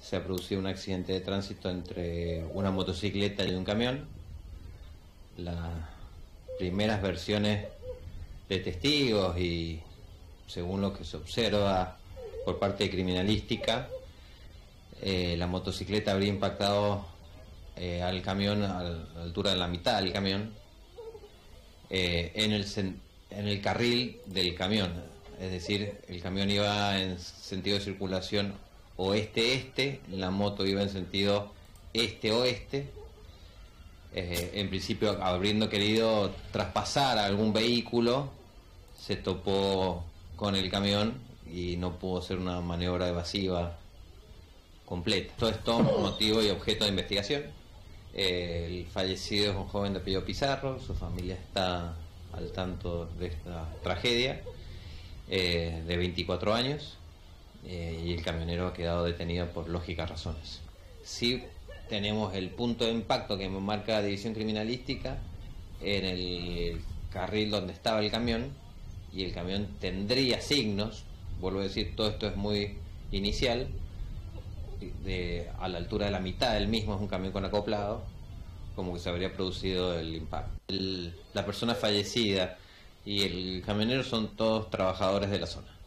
se ha producido un accidente de tránsito entre una motocicleta y un camión. Las primeras versiones de testigos y según lo que se observa por parte de criminalística, la motocicleta habría impactado al camión a la altura de la mitad del camión, en el carril del camión, es decir, el camión iba en sentido de circulación oeste-este, la moto iba en sentido este-oeste. En principio, habiendo querido traspasar a algún vehículo, se topó con el camión y no pudo hacer una maniobra evasiva completa. Todo esto es motivo y objeto de investigación. El fallecido es un joven de apellido Pizarro, su familia está al tanto de esta tragedia, de 24 años, y el camionero ha quedado detenido por lógicas razones. Sí tenemos el punto de impacto que marca la división criminalística en el carril donde estaba el camión, y el camión tendría signos, vuelvo a decir, todo esto es muy inicial, a la altura de la mitad del mismo es un camión con acoplado, como que se habría producido el impacto. La persona fallecida y el camionero son todos trabajadores de la zona.